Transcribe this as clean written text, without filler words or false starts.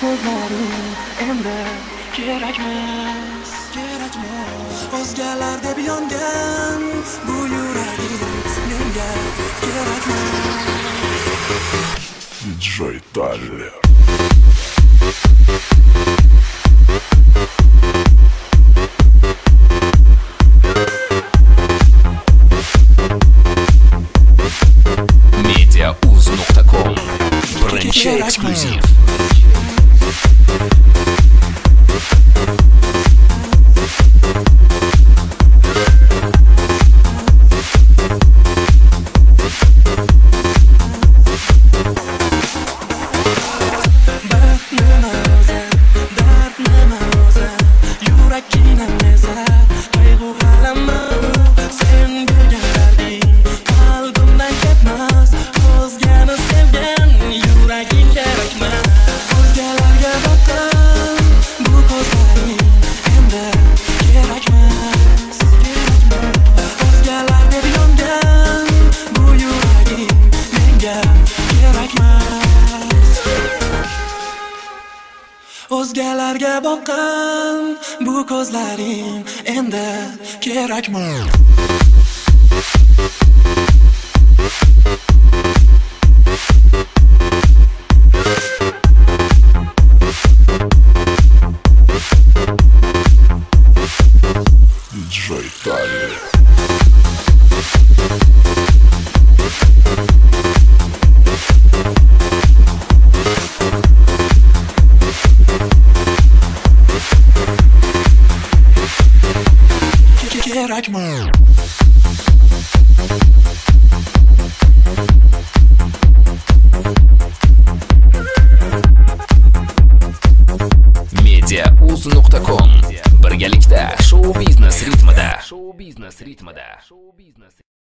ko'zlaring endi kerakmas. O'zgalar deb yongan bu yuragim menga kerakmas. DJ Tyler. Mediauz.com. Birinchi eksklyuziv. O'zgalarga boqqan bu ko'zlaring endi kerakmas. DJ Tyler. Kerakmas. Mediauz.com. Birgalikda shou biznes ritmida.